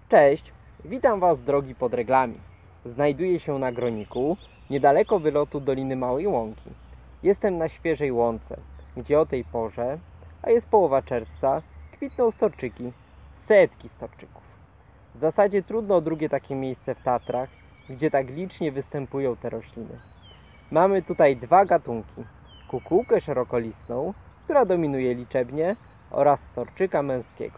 Cześć, witam Was drogi pod reglami. Znajduję się na Groniku, niedaleko wylotu Doliny Małej Łąki. Jestem na świeżej łące, gdzie o tej porze, a jest połowa czerwca, kwitną storczyki, setki storczyków. W zasadzie trudno o drugie takie miejsce w Tatrach, gdzie tak licznie występują te rośliny. Mamy tutaj dwa gatunki, kukułkę szerokolistną, która dominuje liczebnie, oraz storczyka męskiego.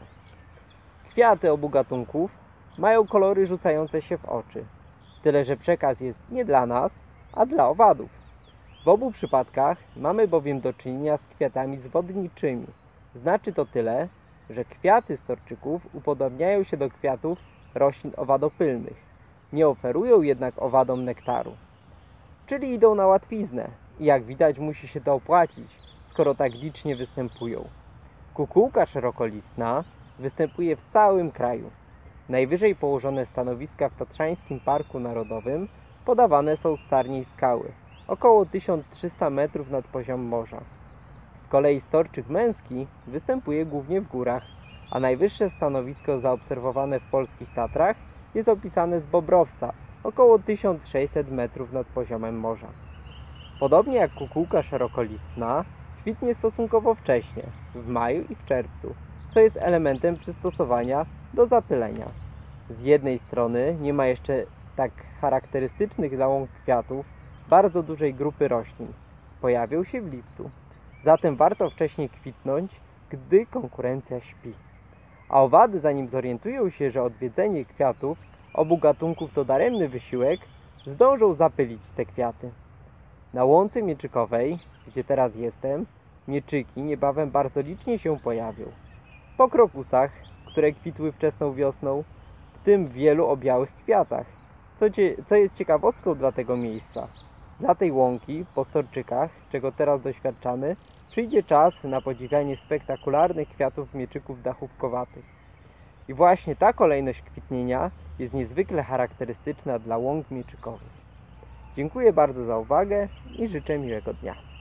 Kwiaty obu gatunków mają kolory rzucające się w oczy, tyle że przekaz jest nie dla nas, a dla owadów. W obu przypadkach mamy bowiem do czynienia z kwiatami zwodniczymi. Znaczy to tyle, że kwiaty storczyków upodobniają się do kwiatów roślin owadopylnych. Nie oferują jednak owadom nektaru. Czyli idą na łatwiznę i jak widać musi się to opłacić, skoro tak licznie występują. Kukułka szerokolistna występuje w całym kraju. Najwyżej położone stanowiska w Tatrzańskim Parku Narodowym podawane są z Sarniej Skały, około 1300 metrów nad poziom morza. Z kolei storczyk męski występuje głównie w górach, a najwyższe stanowisko zaobserwowane w polskich Tatrach jest opisane z Bobrowca, około 1600 metrów nad poziomem morza. Podobnie jak kukułka szerokolistna, kwitnie stosunkowo wcześnie, w maju i w czerwcu, co jest elementem przystosowania do zapylenia. Z jednej strony nie ma jeszcze tak charakterystycznych dla łąk kwiatów bardzo dużej grupy roślin. Pojawią się w lipcu. Zatem warto wcześniej kwitnąć, gdy konkurencja śpi. A owady, zanim zorientują się, że odwiedzenie kwiatów obu gatunków to daremny wysiłek, zdążą zapylić te kwiaty. Na łące mieczykowej, gdzie teraz jestem, mieczyki niebawem bardzo licznie się pojawią. Po krokusach, które kwitły wczesną wiosną, w tym wielu o białych kwiatach, co jest ciekawostką dla tego miejsca. Dla tej łąki, po storczykach, czego teraz doświadczamy, przyjdzie czas na podziwianie spektakularnych kwiatów mieczyków dachówkowatych. I właśnie ta kolejność kwitnienia jest niezwykle charakterystyczna dla łąk mieczykowych. Dziękuję bardzo za uwagę i życzę miłego dnia.